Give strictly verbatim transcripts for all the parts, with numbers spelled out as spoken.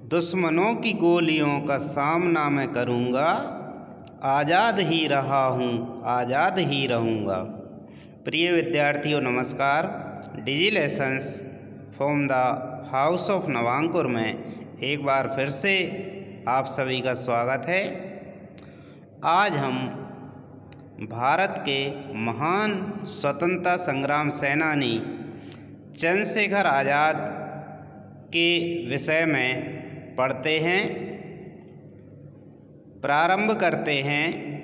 दुश्मनों की गोलियों का सामना मैं करूँगा, आज़ाद ही रहा हूँ, आज़ाद ही रहूँगा। प्रिय विद्यार्थियों नमस्कार। Digi lessons from the house of Navankur में एक बार फिर से आप सभी का स्वागत है। आज हम भारत के महान स्वतंत्रता संग्राम सेनानी चंद्रशेखर आज़ाद के विषय में पढ़ते हैं। प्रारंभ करते हैं।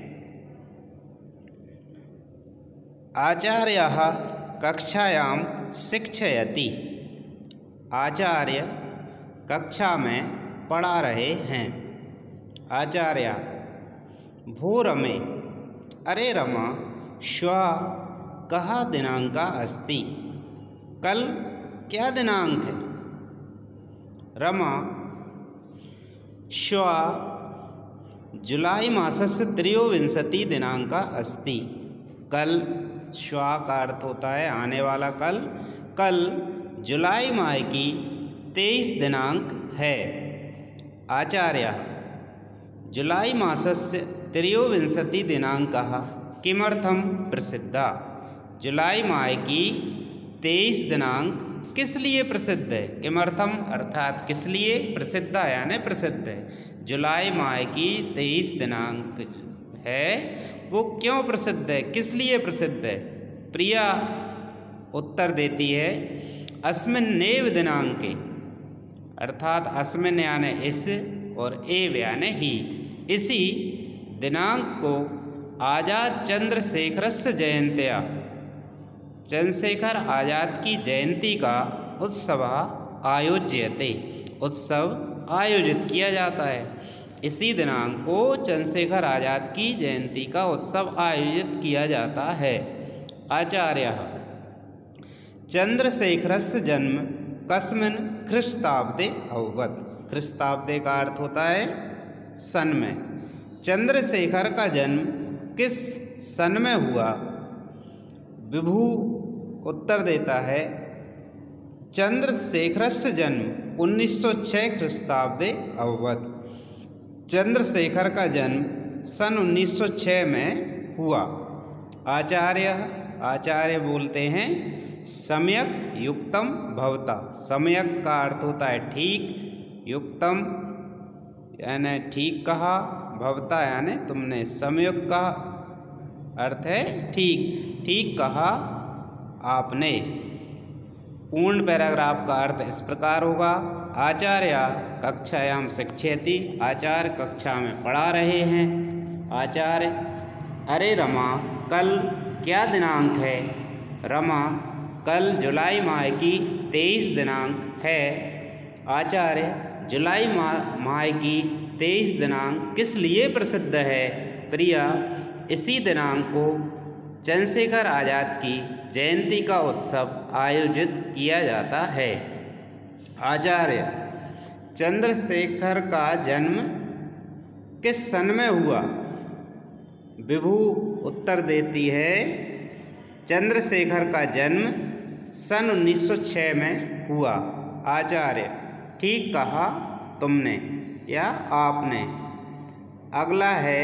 आचार्यः कक्षायां शिक्षयति। आचार्य कक्षा में पढ़ा रहे हैं। आचार्य भो रमे, अरे रमा, श्वः कः दिनाङ्कः अस्ति? कल क्या दिनांक है? रमा श्वः जुलाई मासस्य त्रयोविंशति दिनाङ्कः अस्ति। कल, श्वः का अर्थ होता है आने वाला कल। कल जुलाई माह की तेईस दिनांक है। आचार्य जुलाई मासस्य त्रयोविंशति दिनाङ्कः किमर्थं प्रसिद्धा? जुलाई माह की तेईस दिनांक किस लिए प्रसिद्ध है? किमर्थम अर्थात किस लिए, प्रसिद्ध यानी प्रसिद्ध है। जुलाई माह की तेईस दिनांक है वो क्यों प्रसिद्ध है, किस लिए प्रसिद्ध है? प्रिया उत्तर देती है अस्मिन्नेव दिनांके, अर्थात अस्मिन यानी इस और एव यानी ही, इसी दिनांक को आज़ाद चंद्रशेखरस्य जयंत्या, चंद्रशेखर आज़ाद की जयंती का उत्सव आयोज्यते, उत्सव आयोजित किया जाता है। इसी दिनांक को चंद्रशेखर आज़ाद की जयंती का उत्सव आयोजित किया जाता है। आचार्य चंद्रशेखरस्य जन्म कस्मिन् ख्रीस्ताब्दे अभवत्। ख्रीस्ताब्दे का अर्थ होता है सन में। चंद्रशेखर का जन्म किस सन में हुआ? विभु उत्तर देता है चंद्रशेखरस्य जन्म उन्नीस सौ छः ख्रीस्ताब्दे अभवत्। चंद्रशेखर का जन्म सन उन्नीस सौ छः में हुआ। आचार्य आचार्य बोलते हैं सम्यक युक्तम भवता। सम्यक का अर्थ होता है ठीक, युक्तम यानी ठीक कहा, भवता यानी तुमने, सम्यक का अर्थ है ठीक, ठीक कहा आपने। पूर्ण पैराग्राफ का अर्थ इस प्रकार होगा। आचार्य कक्षायां शिक्षयति, आचार्य कक्षा में पढ़ा रहे हैं। आचार्य अरे रमा, कल क्या दिनांक है? रमा कल जुलाई माह की तेईस दिनांक है। आचार्य जुलाई माह माह की तेईस दिनांक किस लिए प्रसिद्ध है? प्रिया इसी दिनांक को चंद्रशेखर आज़ाद की जयंती का उत्सव आयोजित किया जाता है। आचार्य चंद्रशेखर का जन्म किस सन में हुआ? विभु उत्तर देती है चंद्रशेखर का जन्म सन उन्नीस सौ छः में हुआ। आचार्य ठीक कहा तुमने या आपने। अगला है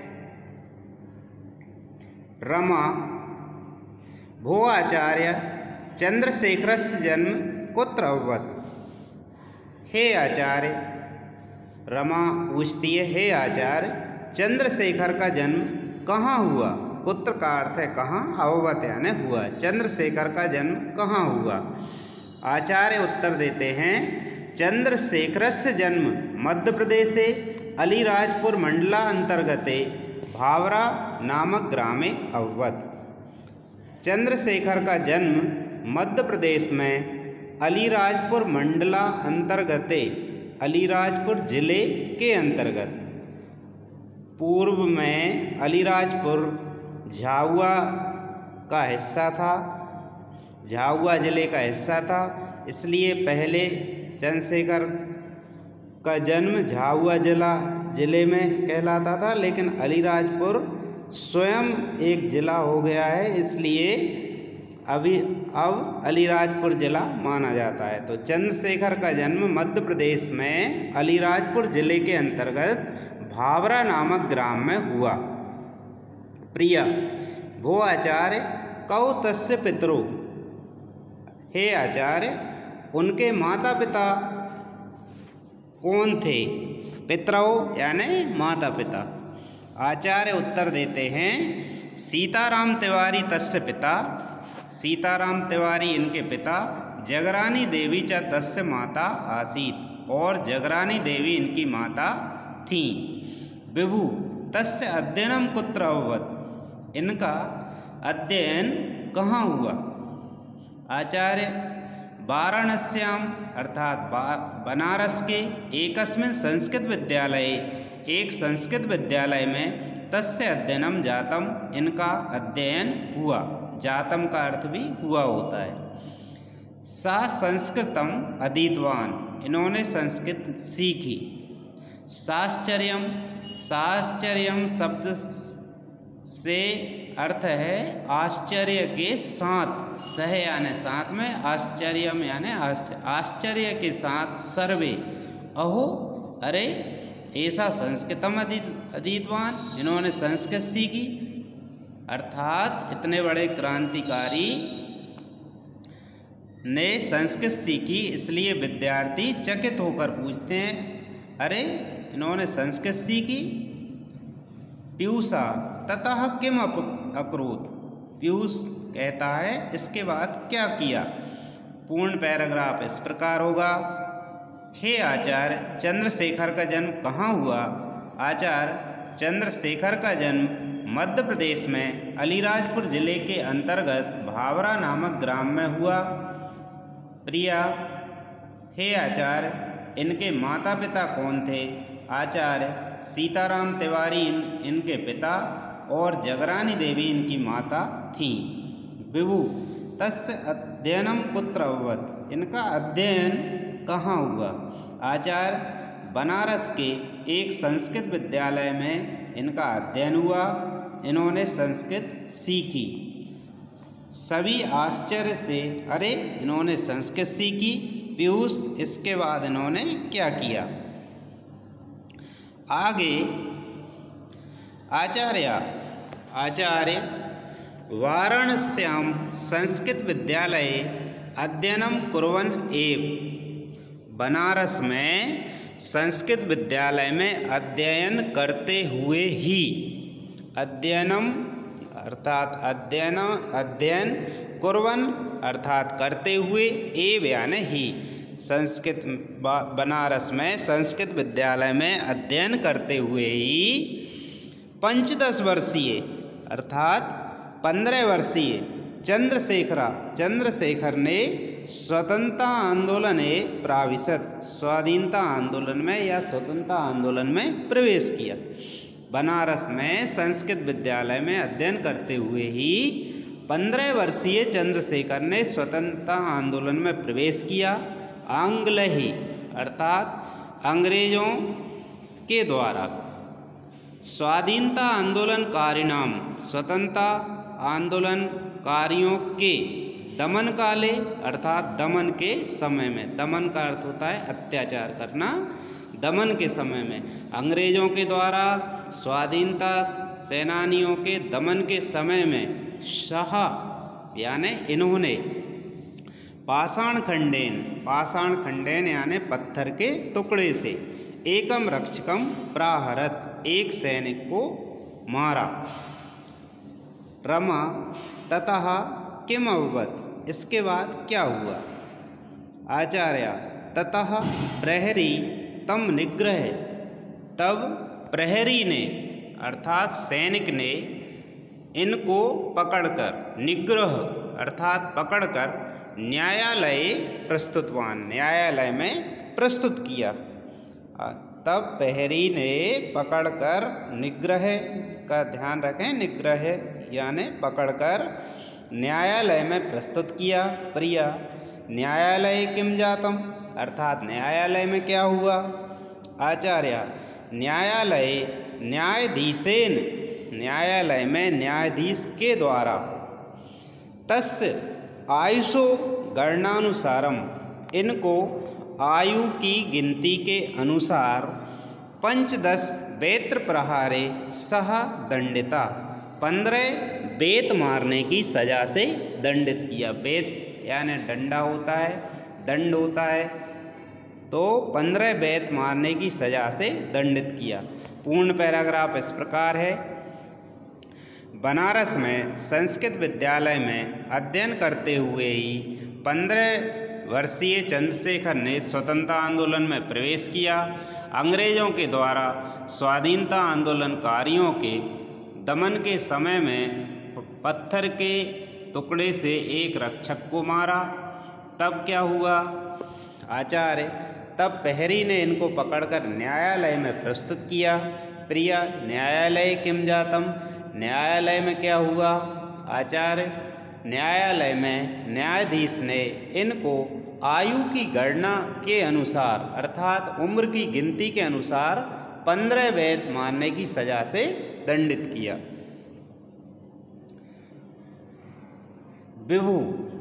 रमा भो आचार्य चंद्रशेखरस्य जन्म कुत्र अभवत्? हे आचार्य, रमा पूछती है हे आचार्य चंद्रशेखर का जन्म कहाँ हुआ? कुत्र का अर्थ है कहाँ, अभवत् यानी हुआ। चंद्रशेखर का जन्म कहाँ हुआ? आचार्य उत्तर देते हैं चंद्रशेखरस्य जन्म मध्य प्रदेशे अलीराजपुर मंडला अंतर्गते भावरा नामक ग्रामे अभवत्। चंद्रशेखर का जन्म मध्य प्रदेश में अलीराजपुर मंडला अंतर्गते, अलीराजपुर जिले के अंतर्गत, पूर्व में अलीराजपुर झाबुआ का हिस्सा था, झाबुआ जिले का हिस्सा था, इसलिए पहले चंद्रशेखर का जन्म झाबुआ जिला जिले में कहलाता था, लेकिन अलीराजपुर स्वयं एक जिला हो गया है, इसलिए अभी अब अलीराजपुर जिला माना जाता है। तो चंद्रशेखर का जन्म मध्य प्रदेश में अलीराजपुर जिले के अंतर्गत भावरा नामक ग्राम में हुआ। प्रिया, भो आचार्य कौ तस्य पितरो, हे आचार्य उनके माता पिता कौन थे? पितरौ यानी माता पिता। आचार्य उत्तर देते हैं, सीताराम तिवारी तस्य पिता, सीताराम तिवारी इनके पिता, जगरानी देवी च तस्य माता आसीत, और जगरानी देवी इनकी माता थीं। विभु तस्य अध्ययनम कुत्र अभवत्, इनका अध्ययन कहाँ हुआ? आचार्य वाराणस्याम अर्थात बनारस के एकस्मिन् संस्कृत विद्यालय, एक संस्कृत विद्यालय में तस्य अध्ययनम जातम, इनका अध्ययन हुआ। जातम का अर्थ भी हुआ होता है। सा संस्कृतम अधीतवान, इन्होंने संस्कृत सीखी। साश्चर्यम, साश्चर्यम शब्द से अर्थ है आश्चर्य के साथ, सह यानी साथ में, आश्चर्यम यानी आश्चर्य के साथ। सर्वे अहो, अरे ऐसा संस्कृतम अधीतवान, इन्होंने संस्कृत सीखी। अर्थात इतने बड़े क्रांतिकारी ने संस्कृत सीखी, इसलिए विद्यार्थी चकित होकर पूछते हैं, अरे इन्होंने संस्कृत सीखी। पीयूषा ततः किम अकरोत्, पीयूष कहता है इसके बाद क्या किया? पूर्ण पैराग्राफ इस प्रकार होगा। हे आचार्य चंद्रशेखर का जन्म कहाँ हुआ? आचार्य चंद्रशेखर का जन्म मध्य प्रदेश में अलीराजपुर जिले के अंतर्गत भावरा नामक ग्राम में हुआ। प्रिया, हे आचार्य इनके माता पिता कौन थे? आचार्य सीताराम तिवारी इन, इनके पिता, और जगरानी देवी इनकी माता थीं। विभु तस्य अध्ययनम कुत्र अभवत्, इनका अध्ययन कहाँ हुआ? आचार्य बनारस के एक संस्कृत विद्यालय में इनका अध्ययन हुआ, इन्होंने संस्कृत सीखी। सभी आश्चर्य से, अरे इन्होंने संस्कृत सीखी। पीयूष इसके बाद इन्होंने क्या किया? आगे आचार्य आचार्य वाराणस्याम संस्कृत विद्यालय अध्ययनम कुर्वन् एव, बनारस में संस्कृत विद्यालय में अध्ययन करते हुए ही, अध्ययनम अर्थात अध्ययन अध्ययन कुर्वन् अर्थात करते हुए, एव यानी ही, संस्कृत बनारस में संस्कृत विद्यालय में अध्ययन करते हुए ही पंचदश वर्षीय अर्थात पंद्रह वर्षीय चंद्रशेखरा चंद्रशेखर ने स्वतंत्रता आंदोलन प्राविशत, स्वाधीनता आंदोलन में या स्वतंत्रता आंदोलन में प्रवेश किया। बनारस में संस्कृत विद्यालय में अध्ययन करते हुए ही पंद्रह वर्षीय चंद्रशेखर ने स्वतंत्रता आंदोलन में प्रवेश किया। आंग्ल ही अर्थात अंग्रेजों के द्वारा स्वाधीनता आंदोलनकारिणाम, स्वतंत्रता आंदोलनकारियों के दमन काले अर्थात दमन के समय में, दमन का अर्थ होता है अत्याचार करना, दमन के समय में अंग्रेजों के द्वारा स्वाधीनता सेनानियों के दमन के समय में शाह यानी इन्होंने पाषाण खंडेन, पाषाण खंडेन यानी पत्थर के टुकड़े से एकम रक्षकम प्राहरत, एक सैनिक को मारा। रमा ततः किम अभवत्, इसके बाद क्या हुआ? आचार्य ततः प्रहरी तम निग्रह, तब प्रहरी ने अर्थात सैनिक ने इनको पकड़कर, निग्रह अर्थात पकड़कर न्यायालय प्रस्तुतवान, न्यायालय में प्रस्तुत किया। तब प्रहरी ने पकड़कर, निग्रह का ध्यान रखें, निग्रह यानी पकड़कर न्यायालय में प्रस्तुत किया। प्रिया, न्यायालय किम जातम अर्थात न्यायालय में क्या हुआ? आचार्य न्यायालय न्यायाधीशेन, न्यायालय में न्यायाधीश के द्वारा, तस्य आयुषो गणनानुसारम, इनको आयु की गिनती के अनुसार पंचदश बेत्र प्रहारे सह दंडिता, पंद्रह बेत मारने की सजा से दंडित किया। बेत यानी डंडा होता है, दंड होता है, तो पंद्रह बेत मारने की सजा से दंडित किया। पूर्ण पैराग्राफ इस प्रकार है। बनारस में संस्कृत विद्यालय में अध्ययन करते हुए ही पंद्रह वर्षीय चंद्रशेखर ने स्वतंत्रता आंदोलन में प्रवेश किया। अंग्रेजों के द्वारा स्वाधीनता आंदोलनकारियों के दमन के समय में पत्थर के टुकड़े से एक रक्षक को मारा। तब क्या हुआ? आचार्य, तब प्रहरी ने इनको पकड़कर न्यायालय में प्रस्तुत किया। प्रिया न्यायालय किम जातम, न्यायालय में क्या हुआ? आचार्य, न्यायालय में न्यायाधीश ने इनको आयु की गणना के अनुसार अर्थात उम्र की गिनती के अनुसार पंद्रह बेत मारने की सजा से दंडित किया। विभु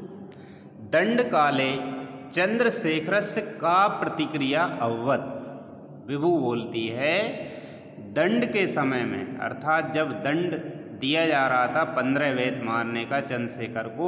दंड काले चंद्रशेखरस्य का प्रतिक्रिया अववत। विभु बोलती है दंड के समय में अर्थात जब दंड दिया जा रहा था पंद्रह बेत मारने का चंद्रशेखर को,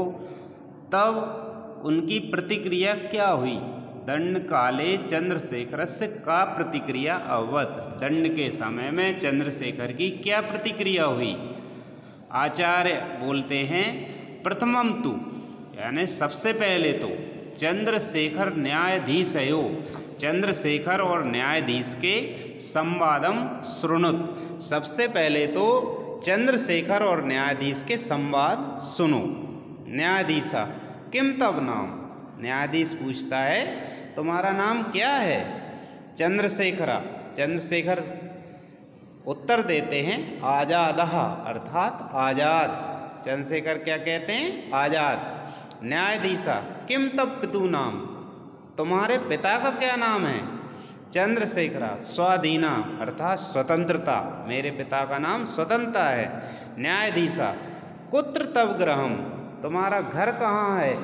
तब उनकी प्रतिक्रिया क्या हुई? दंड काले चंद्रशेखरस्य का प्रतिक्रिया अववत, दंड के समय में चंद्रशेखर की क्या प्रतिक्रिया हुई? आचार्य बोलते हैं प्रथमम तु, यानी सबसे पहले तो चंद्रशेखर न्यायाधीशयो, चंद्रशेखर और न्यायाधीश के संवादम श्रृणुत, सबसे पहले तो चंद्रशेखर और न्यायाधीश के संवाद सुनो। न्यायाधीशा किम तब नाम, न्यायाधीश पूछता है तुम्हारा नाम क्या है? चंद्रशेखरा, चंद्रशेखर उत्तर देते हैं आजादः अर्थात आजाद। चंद्रशेखर क्या कहते हैं? आजाद। न्यायाधीशा किम तब पितु नाम, तुम्हारे पिता का क्या नाम है? चंद्रशेखरा स्वाधीना अर्थात स्वतंत्रता, मेरे पिता का नाम स्वतंत्रता है। न्यायाधीशा कुत्र तव गृहम, तुम्हारा घर कहाँ है?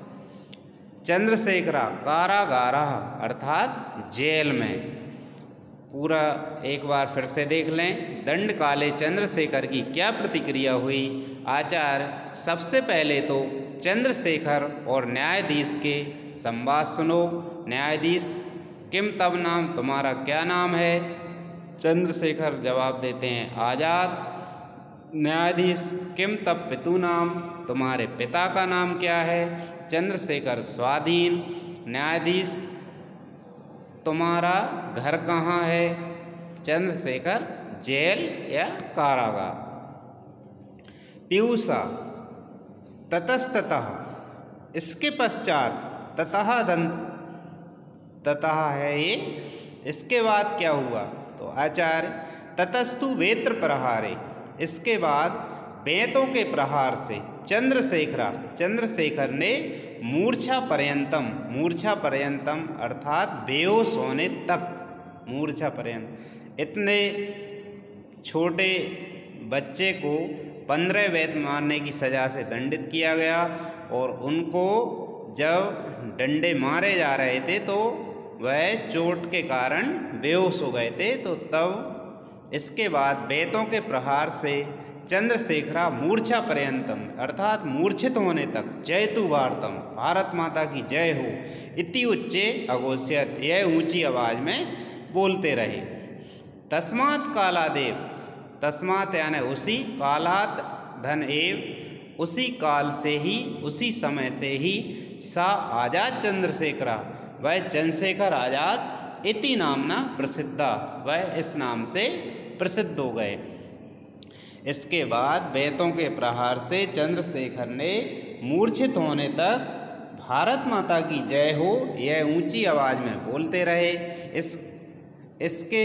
चंद्रशेखरा कारागारः अर्थात जेल में। पूरा एक बार फिर से देख लें। दंड काले चंद्रशेखर की क्या प्रतिक्रिया हुई? आचार्य, सबसे पहले तो चंद्रशेखर और न्यायाधीश के संवाद सुनो। न्यायाधीश किम तब नाम, तुम्हारा क्या नाम है? चंद्रशेखर जवाब देते हैं आजाद। न्यायाधीश किम तब पितु नाम, तुम्हारे पिता का नाम क्या है? चंद्रशेखर स्वाधीन। न्यायाधीश तुम्हारा घर कहाँ है? चंद्रशेखर जेल या कारागार। पीयूषा ततस्ततः, इसके पश्चात ततः दंत ततः है ये, इसके बाद क्या हुआ? तो आचार्य ततस्तु वेत्र प्रहारे, इसके बाद बेतों के प्रहार से चंद्रशेखरा, चंद्रशेखर ने मूर्छा पर्यंतम, मूर्छा पर्यंतम अर्थात बेहोश होने तक, मूर्छा पर्यंत, इतने छोटे बच्चे को पंद्रह बेत मारने की सजा से दंडित किया गया। और उनको जब डंडे मारे जा रहे थे तो वह चोट के कारण बेहोश हो गए थे। तो तब इसके बाद बेतों के प्रहार से चंद्रशेखरा मूर्छा पर्यंतम अर्थात मूर्छित होने तक जयतु भारतम, भारत माता की जय हो, इति उच्चे अघोषयत, यह ऊंची आवाज में बोलते रहे। तस्मात् कालादेव, तस्मात् यानी उसी, कालात धन एव, उसी काल से ही, उसी समय से ही, सा आजाद चंद्रशेखरा, वह चंद्रशेखर आजाद, इति नामना प्रसिद्धा, वह इस नाम से प्रसिद्ध हो गए। इसके बाद बेतों के प्रहार से चंद्रशेखर ने मूर्छित होने तक भारत माता की जय हो यह ऊंची आवाज में बोलते रहे। इस इसके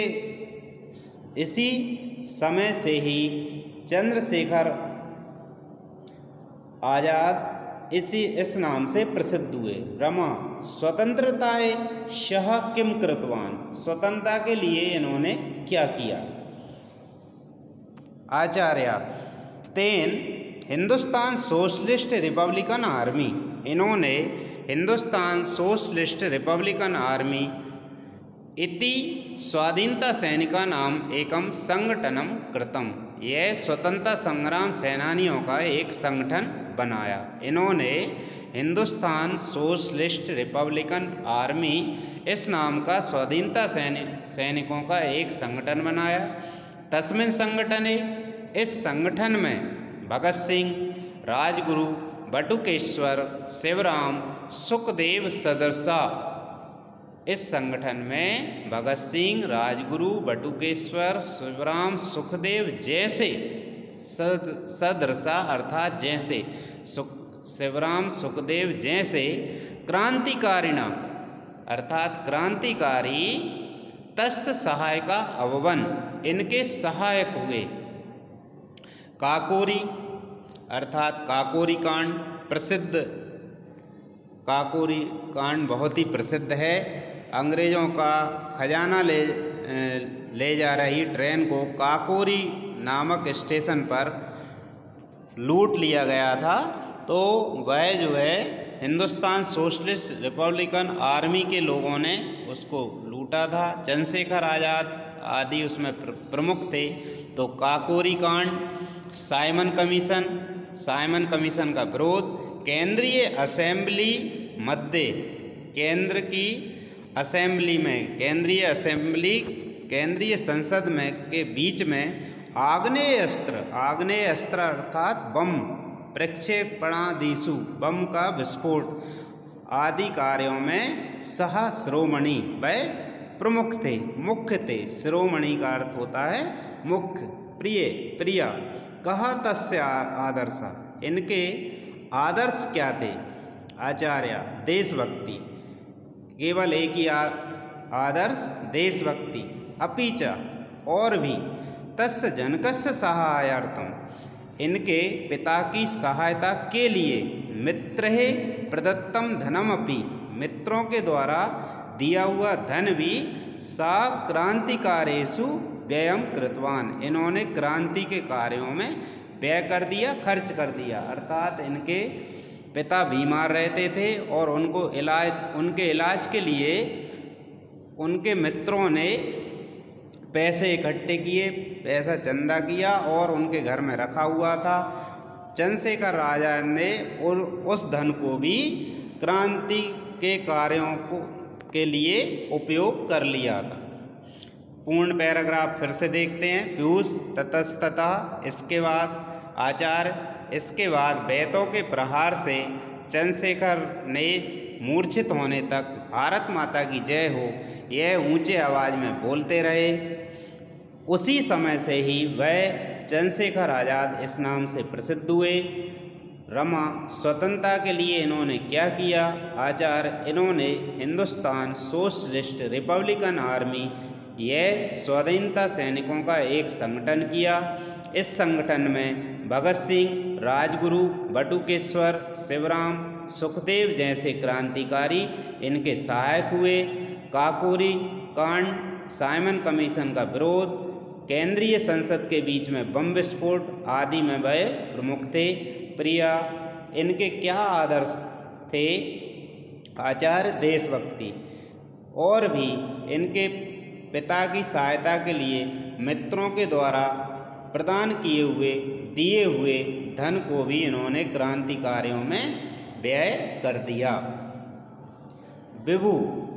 इसी समय से ही चंद्रशेखर आजाद इसी इस नाम से प्रसिद्ध हुए। रमा स्वतंत्रताए शह किम कृतवान, स्वतंत्रता के लिए इन्होंने क्या किया? आचार्य तेन हिंदुस्तान सोशलिस्ट रिपब्लिकन आर्मी, इन्होंने हिंदुस्तान सोशलिस्ट रिपब्लिकन आर्मी इति स्वाधीनता सैनिका नाम एकम संगठनम कृतम। यह स्वतंत्रता संग्राम सेनानियों का एक संगठन बनाया। इन्होंने हिंदुस्तान सोशलिस्ट रिपब्लिकन आर्मी इस नाम का स्वाधीनता सैनिकों का एक संगठन बनाया। तस्मिन संगठने, इस संगठन में भगत सिंह, राजगुरु, बटुकेश्वर, शिवराम, सुखदेव सदरसा, इस संगठन में भगत सिंह, राजगुरु, बटुकेश्वर, शिवराम, सुखदेव जैसे सद सदरसा अर्थात जैसे सुख शिवराम सुखदेव जैसे क्रांतिकारिणा अर्थात क्रांतिकारी तस् सहायका अववन, इनके सहायक हुए। काकोरी अर्थात काकोरी कांड प्रसिद्ध, काकोरी कांड बहुत ही प्रसिद्ध है। अंग्रेज़ों का खजाना ले ले जा रही ट्रेन को काकोरी नामक स्टेशन पर लूट लिया गया था। तो वह जो है हिंदुस्तान सोशलिस्ट रिपब्लिकन आर्मी के लोगों ने उसको लूटा था। चंद्रशेखर आज़ाद आदि उसमें प्रमुख थे। तो काकोरी कांड, साइमन कमीशन, साइमन कमीशन का विरोध, केंद्रीय असेंबली मध्य, केंद्र की असेंबली में, केंद्रीय असेंबली केंद्रीय संसद में के बीच में आग्नेय अस्त्र, आग्नेय अस्त्र अर्थात बम प्रक्षेपणादिषु, बम का विस्फोट आदि कार्यों में सह शिरोमणि वह प्रमुख थे, मुख्य थे। शिरोमणि का अर्थ होता है मुख्य, प्रिय, प्रिया। कहा तस्य आदर्श, इनके आदर्श क्या थे? आचार्य देशभक्ति, केवल एक ही आदर्श देशभक्ति। अपीच और भी, तस्य जनकस्य सहायार्थम, इनके पिता की सहायता के लिए, मित्रे प्रदत्तम धनम अपि, मित्रों के द्वारा दिया हुआ धन भी सा क्रांतिकारेषु व्ययम कृतवान, इन्होंने क्रांति के कार्यों में व्यय कर दिया, खर्च कर दिया। अर्थात इनके पिता बीमार रहते थे और उनको इलाज, उनके इलाज के लिए उनके मित्रों ने पैसे इकट्ठे किए, पैसा चंदा किया और उनके घर में रखा हुआ था। चंद्रशेखर आज़ाद ने और उस धन को भी क्रांति के कार्यों को के लिए उपयोग कर लिया था। पूर्ण पैराग्राफ फिर से देखते हैं। पीयूष ततस्ततः, इसके बाद आचार्य, इसके बाद बेतों के प्रहार से चंद्रशेखर ने मूर्छित होने तक भारत माता की जय हो यह ऊंचे आवाज में बोलते रहे। उसी समय से ही वह चंद्रशेखर आज़ाद इस नाम से प्रसिद्ध हुए। रमा, स्वतंत्रता के लिए इन्होंने क्या किया? आचार्य, इन्होंने हिंदुस्तान सोशलिस्ट रिपब्लिकन आर्मी, यह स्वाधीनता सैनिकों का एक संगठन किया। इस संगठन में भगत सिंह, राजगुरु, बटुकेश्वर, शिवराम, सुखदेव जैसे क्रांतिकारी इनके सहायक हुए। काकोरी कांड, साइमन कमीशन का विरोध, केंद्रीय संसद के बीच में बम विस्फोट आदि में वह प्रमुख थे। प्रिया, इनके क्या आदर्श थे? आचार्य देशभक्ति। और भी इनके पिता की सहायता के लिए मित्रों के द्वारा प्रदान किए हुए दिए हुए धन को भी इन्होंने क्रांति कार्यों में व्यय कर दिया। विभु,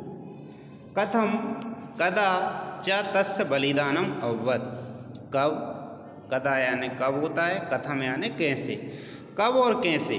कथम कदा च तस्य बलिदानम अभवत्, कब, कदा यानी कब होता है, कथम यानी कैसे, कब और कैसे।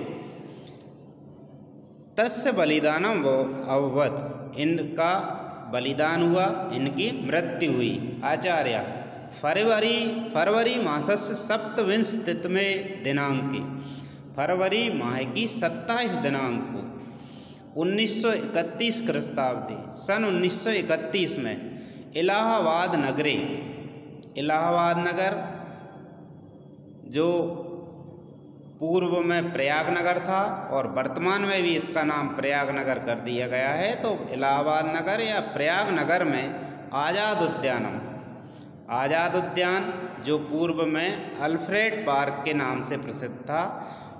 तस्य बलिदानम अभवत्, इनका बलिदान हुआ, इनकी मृत्यु हुई। आचार्य, फरवरी फरवरी मासस्य सप्तविंशतितमे दिनांके, फरवरी माह की सत्ताईस दिनांक को उन्नीस सौ इकतीस ख्रीस्ताब्दी, सन उन्नीस सौ इकतीस में इलाहाबाद नगरे, इलाहाबाद नगर जो पूर्व में प्रयागनगर था और वर्तमान में भी इसका नाम प्रयागनगर कर दिया गया है, तो इलाहाबाद नगर या प्रयागनगर में आज़ाद उद्यानम, आज़ाद उद्यान जो पूर्व में अल्फ्रेड पार्क के नाम से प्रसिद्ध था,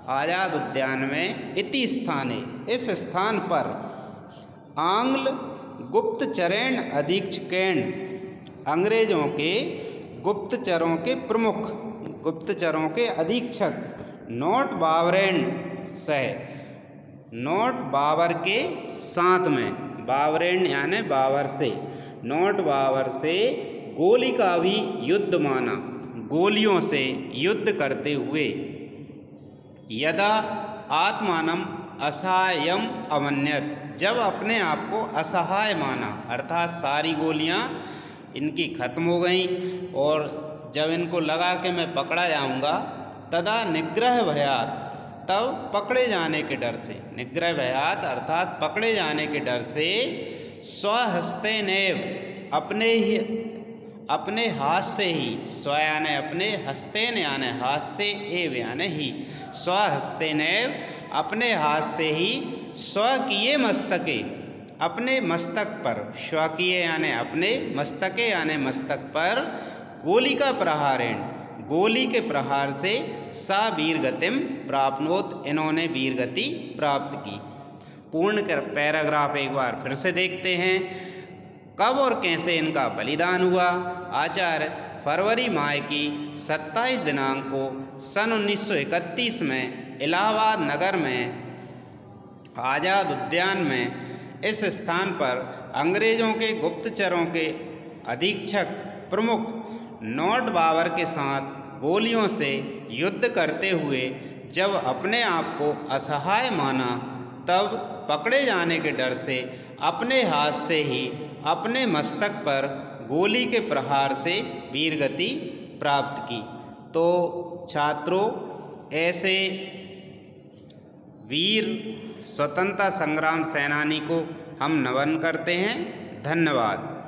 आज़ाद उद्यान में इति स्थाने इस स्थान पर आंग्ल गुप्तचरेण अधीक्षकेण अंग्रेजों के गुप्तचरों के प्रमुख गुप्तचरों के अधीक्षक नोट बावरेन सह नोट बाबर के साथ में बावरेन यानी बाबर से नोट बाबर से गोली का भी युद्ध माना गोलियों से युद्ध करते हुए यदा आत्मानम असहायम अमन्यत जब अपने आप को असहाय माना अर्थात सारी गोलियां इनकी खत्म हो गईं और जब इनको लगा कि मैं पकड़ा जाऊंगा तदा निग्रह भयात तब पकड़े जाने के डर से निग्रह भयात अर्थात पकड़े जाने के डर से स्वहस्ते नेव अपने ही अपने हाथ से ही स्व यानी अपने हस्तेन यानी हाथ से एव यानी ही स्वहस्ते नेव अपने हाथ से ही स्वकीय मस्तके अपने मस्तक पर स्वकीय यानी अपने मस्तके यानी मस्तक पर गोली का प्रहारेण गोली के प्रहार से सा वीर गतिम प्राप्नोत इन्होंने वीर गति प्राप्त की। पूर्ण कर पैराग्राफ एक बार फिर से देखते हैं। कब और कैसे इनका बलिदान हुआ। आचार्य फरवरी माह की सत्ताईस दिनांक को सन उन्नीस सौ इकतीस में इलाहाबाद नगर में आज़ाद उद्यान में इस स्थान पर अंग्रेज़ों के गुप्तचरों के अधीक्षक प्रमुख नोट बाबर के साथ गोलियों से युद्ध करते हुए जब अपने आप को असहाय माना तब पकड़े जाने के डर से अपने हाथ से ही अपने मस्तक पर गोली के प्रहार से वीरगति प्राप्त की। तो छात्रों ऐसे वीर स्वतंत्रता संग्राम सेनानी को हम नमन करते हैं। धन्यवाद।